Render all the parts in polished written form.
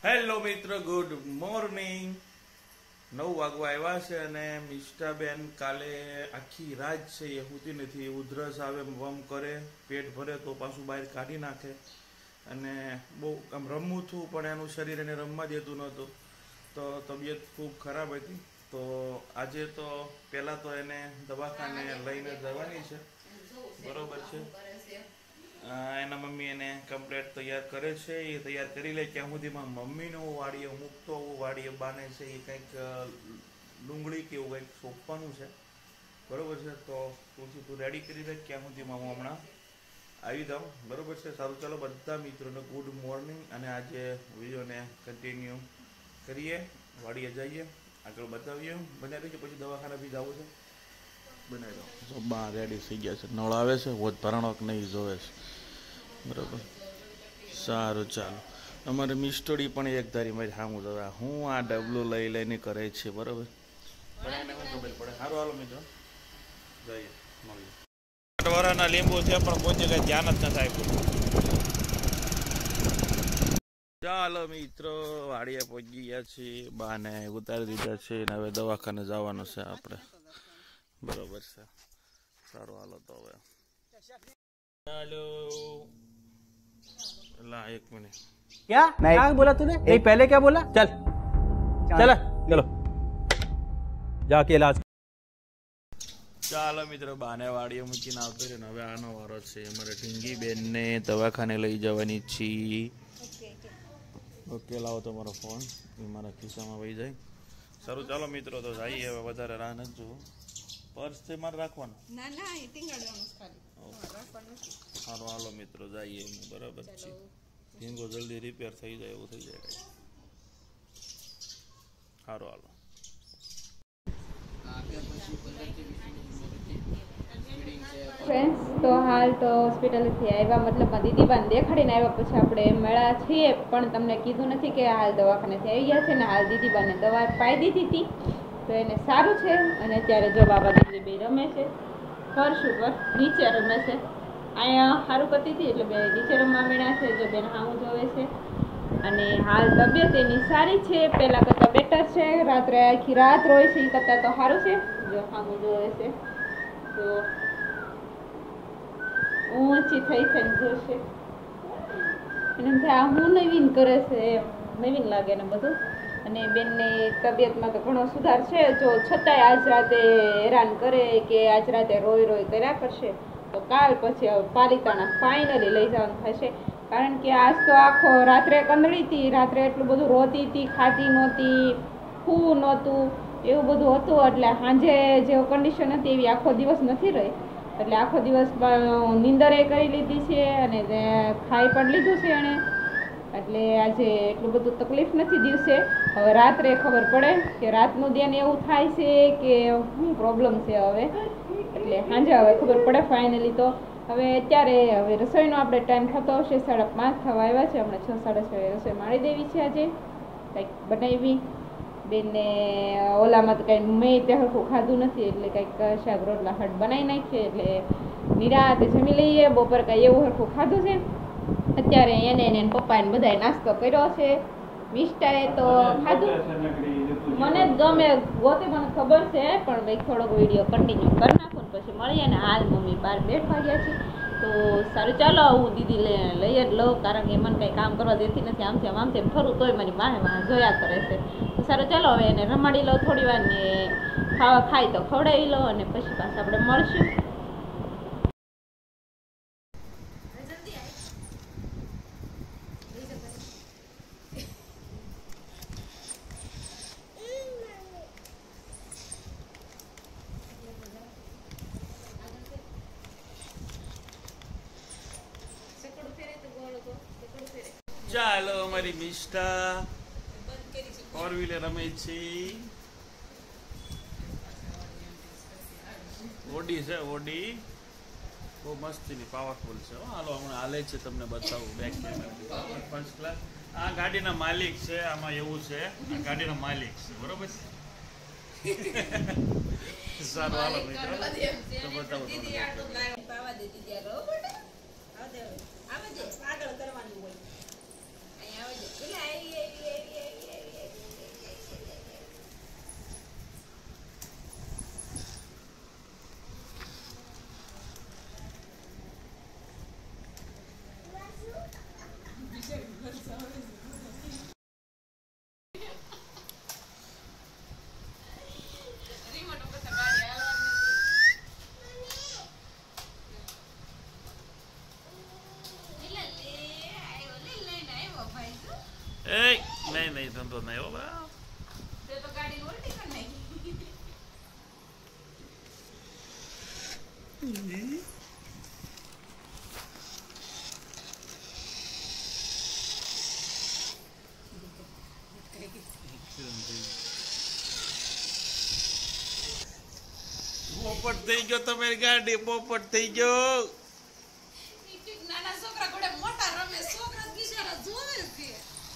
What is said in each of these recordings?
Hello મિત્ર, good morning. 9 વાગવા આવ્યા છે અને મિષ્ટાબેન કાલે આખી રાત છે એ હોતી નથી. ઉધરસ આવે, વમ કરે, પેટ ભરે તો પાછું બહાર કાઢી નાખે અને બહુ આમ રમવું હતું પણ એનું શરીર એને રમવા દેતું નહોતું, તો તબિયત ખૂબ ખરાબ હતી. તો આજે તો પહેલાં તો એને દવાખાને લઈને જવાની છે, બરોબર છે. એના મમ્મી એને કમ્પ્લેટ તૈયાર કરે છે, એ તૈયાર કરી લે ત્યાં સુધીમાં મમ્મીનું વાડીએ મૂકતો વાડીએ બાને છે એ કંઈક ડુંગળી કે એવું કંઈક સોંપવાનું છે, બરોબર છે. તો તું રેડી કરી દે, ક્યાં સુધીમાં હું હમણાં આવી જાઉં, બરોબર છે. સારું, ચાલો બધા મિત્રોને ગુડ મોર્નિંગ. અને આજે વિડીયોને કન્ટિન્યુ કરીએ, વાડીએ જઈએ, આગળ બતાવીએ. બનાવી દઈએ, પછી દવાખાને બી જવું છે, બનાવી દો. બહાર રેડી થઈ ગયા છે, નળ આવે છે, હોત ભરણો કે નહીં જોવે છે, બરાબર. સારું, ચાલો. અમારે મિસ્ટોડી પણ એક ધારી મારી સામું જવા હું આ ડબલું લઈ લઈને કરે છે, બરાબર. ખબર પડે. સારું, હાલો મિત્રો, જઈએ, મળીએ. વરાના લીંબુ છે પણ કોઈ જગ્યાએ ધ્યાન જ નથી આપ્યું. ચાલો મિત્રો, વાડીએ પહોંચી ગયા છીએ, બાને ઉતારી દીધા છે અને હવે દવાખાને જવાનું છે આપણે, બરોબર છે. સારું, હાલો તો હવે ચાલો. ला 1 मिनट. क्या क्या बोला तूने? नहीं पहले क्या बोला? चल चल चलो जाके इलाज. ચાલો મિત્રો, બાને વાડીએ મૂકીને આવતો રહ્યો ને હવે આનો વારો છે. અમારે ઢીંગી બેનને દવાખાને લઈ જવાની છીએ. ઓકે, લાવો તમારો ફોન, એ મારા ખિસ્સામાં વહી જાય. સારું, ચાલો મિત્રો, તો જઈએ હવે. વધારે રાહ નથી જોવું. પર્સ છે મારે રાખવાનું? ના ના, એ ટીંગાડવાનું ખાલી રાખવાનું. સારું, હાલો મિત્રો, જઈએ. બરાબર છે. ઢીંગો જલ્દી રિપેર થઈ જાય એવું થઈ જાય. સારું, હાલો. ફ્રેન્ડ્સ, તો હાલ તો હોસ્પિટલથી આવ્યા, મતલબ દીદી બાને દેખાડીને આવ્યા પછી આપણે મળ્યા છીએ, પણ તમને કીધું નથી કે હાલ દવાખાનેથી આવી ગયા છે ને હાલ દીદી બાને દવા પાઈ દીધી હતી, તો એને સારું છે. અને અત્યારે જો બાબા દીદી બે રમે છે, ફર્શ ઉપર નીચે રમે છે. અહીંયા સારું કરતી હતી એટલે બે નીચે રમવા મળ્યા છે. જો બેન હામું જોવે છે અને હાલ તબિયત એની સારી છે, પહેલાં કરતાં બેટર છે. રાત્રે આખી રાત રોય છે, એ કરતાં તો સારું છે. જો હામું જોવે છે તો ઊંચી થઈ થઈને જોશે એને આ હું નવીન કરે છે, નવીન લાગે ને બધું. અને બેનની તબિયતમાં તો ઘણો સુધાર છે, જો છતાંય આજ રાતે હેરાન કરે કે આજ રાતે રોય રોય કર્યા કરશે, તો કાલ પછી હવે પાલિતાણા ફાઇનલી લઈ જવાનું થશે. કારણ કે આજ તો આખો રાત્રે કંદળી હતી, રાત્રે એટલું બધું રોતી હતી, ખાતી નહોતી, ખૂવું નહોતું, એવું બધું હતું. એટલે સાંજે જેવું કન્ડિશન હતી એવી આખો દિવસ નથી રહી. એટલે આખો દિવસ નીંદરે કરી લીધી છે અને ખાઈ પણ લીધું છે એણે. એટલે આજે એટલું બધું તકલીફ નથી દિવસે. હવે રાત્રે ખબર પડે કે રાતનું ધ્યાન એવું થાય છે કે શું પ્રોબ્લેમ છે હવે. એટલે સાંજે હવે ખબર પડે ફાઇનલી. તો હવે અત્યારે હવે રસોઈનો આપણે ટાઈમ થતો હશે, 5:30 થવા આવ્યા છે. હમણાં 6, 6:30 રસોઈ માળી દેવી છે. આજે કંઈક બનાવી બેનને ઓલામાં તો કંઈ મેં તે હરખું ખાધું નથી, એટલે કંઈક શાક રોટલા હટ બનાવી નાખીએ એટલે નિરાતે જમી લઈએ. બપોર કાંઈ એવું હરખું ખાધું છે. અત્યારે એને પપ્પાને બધાએ નાસ્તો કર્યો છે. મિષ્ટાએ તો ખાધું, મને જ ગમે ગોતે, મને ખબર છે, પણ મેં થોડોક વિડીયો કન્ટિન્યુ કરી નાખું ને પછી મળીએ ને. હાલ મમ્મી બહાર બેઠવા ગયા છે, તો સારું, ચાલો હું દીદી લઈ જ લઉં, કારણ કે મને કંઈ કામ કરવા દેતી નથી. આમ તેમ ફરું તોય મારી માને જોયા કરે છે. તો સારું, ચાલો હવે એને રમાડી લઉં થોડી વાર ને ખાવા ખાય તો ખવડાવી લો અને પછી પાછા આપણે મળશું. ચાલો, અમારી મિષ્ટા 4 વ્હીલર રમે છે. ઓડી છે, ઓડી બહુ મસ્તીની પાવરફુલ છે. હાલો હમણાં હાલે છે, તમને બતાવું બેક કેમેરા, ફર્સ્ટ ક્લાસ. આ ગાડીના માલિક છે, આમાં એવું છે, આ ગાડીના માલિક છે, બરોબર છે. સારું, હાલો મિત્રો, તો બતાવું તમને. એ નહીં ધંધો નહીં હો બા. તે તો ગાડી ઉલટી કરી નાખી. પોપટ થઈ ગયો તમારી ગાડી, પોપટ થઈ ગયો. નાના છોકરા ઘોડે મોટા રમે, છોકરા બિચારા જોવે છે.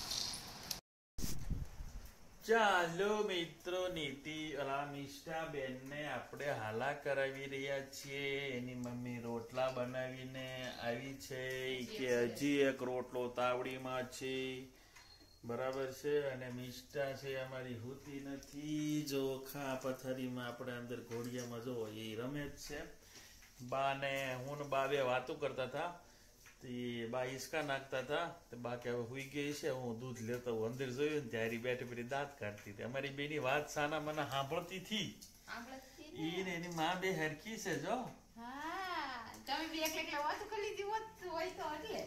ચાલો મિત્રો, નીતિ મિષ્ટાબેન ને આપણે હાલા કરાવી રહ્યા છીએ. એની મમ્મી રોટલા બનાવીને આવી છે કે હજી એક રોટલો તાવડીમાં છે, બરાબર છે. અને મિષ્ટા છે અમારી હોતી નથી. જો ખા પથારીમાં આપણે અંદર ઘોડિયામાં જો એ રમે જ છે. બા ને હું ને બા બે વાતો કરતા હતા. બા હિસકા નાખતા હતા. બા કે હવે હુઈ ગઈ છે, હું દૂધ લેતો હું અંદર જોયું ને ત્યારે બેઠી બેઠી દાંત કાઢતી હતી. અમારી બેની વાત સાના મને સાંભળતી હતી. ઈ ને એની માં બે હરખી છે જો. તમે બી એકલા વાતો કરી લીધી હોય તો એટલે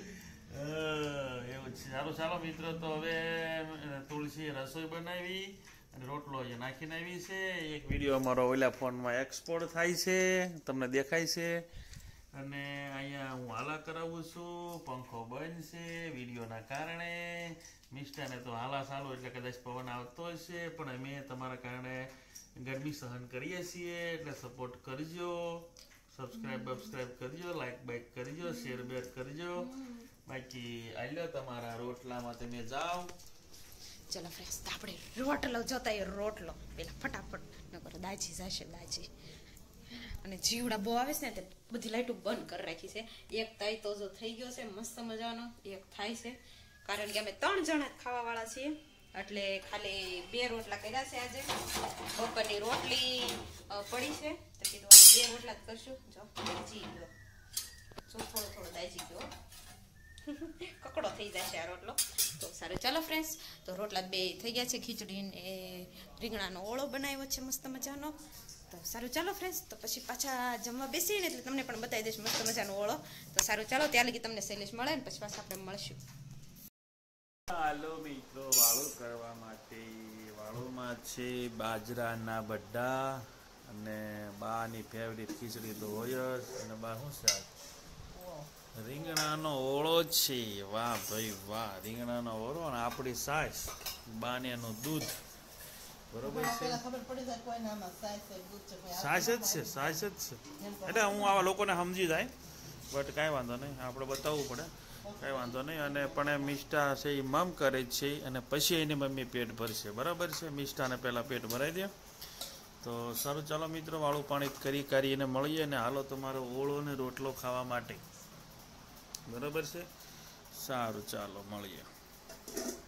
એવું છે. ચાલો મિત્રો, તો હવે તુલસી રસોઈ બનાવી અને રોટલો અહીંયા નાખીને આવી છે. એક વિડીયો અમારો ઓલા ફોનમાં એક્સપોર્ટ થાય છે, તમને દેખાય છે. અને અહીંયા હું હાલા કરાવું છું. પંખો બંધ છે વિડીયોના કારણે. મિષ્ટાને તો હાલા સાલો એટલે કદાચ પવન આવતો હશે, પણ અમે તમારા કારણે ગરમી સહન કરીએ છીએ. એટલે સપોર્ટ કરજો, સબસ્ક્રાઇબ કરજો, લાઈક બાઈક કરજો, શેર બેર કરજો. બાકી આલ્યો તમારા રોટલામાં તમે જાઓ. ચલો ફ્રેન્ડ્સ, આપણે રોટલો જોતા રોટલો પેલા ફટાફટ ન કરો, દાજી જશે દાજી. અને જીવડા બહુ આવે છે ને તે બધી લાઈટો બંધ કરી રાખી છે. એક તાઈ તો જો થઈ ગયો છે મસ્ત મજાનો, એક થાય છે. કારણ કે અમે 3 જણા ખાવા વાળા છીએ, એટલે ખાલી 2 રોટલા કર્યા છે આજે. બપોરની રોટલી પડી છે તો કીધું 2 રોટલા જ કરશું. જો દાજી ગયો, જો થોડો દાજી ગયો, કકડો થઈ જશે આ રોટલો. તો સારું, ચાલો ફ્રેન્ડ્સ, તો રોટલા 2 થઈ ગયા છે. ખીચડી ને રીંગણાનો ઓળો બનાવ્યો છે મસ્ત મજાનો. તો સારું, ચાલો ફ્રેન્ડ્સ, તો પછી પાછા જમવા બેસીએ ને એટલે તમને પણ બતાવી દઈશ મસ્ત મજાનો ઓળો. તો સારું, ચાલો, ત્યાં લગી તમને શૈલેષ મળે ને પછી પાછા આપણે મળશું. ચાલો મિત્રો, વાળું કરવા માટે વાળુમાં છે બાજરાના બડા અને બાની ફેવરિટ ખીચડી તો હોય જ. અને બા શું છે રીંગણાનો ઓળો છે. વાહ ભાઈ વાહ, રીંગણાનો ઓળો અને આપણી સાસ બાનેનું દૂધ, બરોબર છે. સાસ જ છે એટલે હું આવા લોકોને સમજી જાય, બટ કાંઈ વાંધો નહીં, આપણે બતાવવું પડે, કાંઈ વાંધો નહીં. અને પણ એ મિષ્ટા છે એ મમ કરે છે અને પછી એની મમ્મી પેટ ભરશે, બરાબર છે. મિષ્ટાને પહેલાં પેટ ભરાઈ દે. તો સારું, ચાલો મિત્રો, વાળું પાણી કરીને મળીએ અને હાલો તમારો ઓળો ને રોટલો ખાવા માટે, બરાબર છે. સારું, ચાલો મળીએ.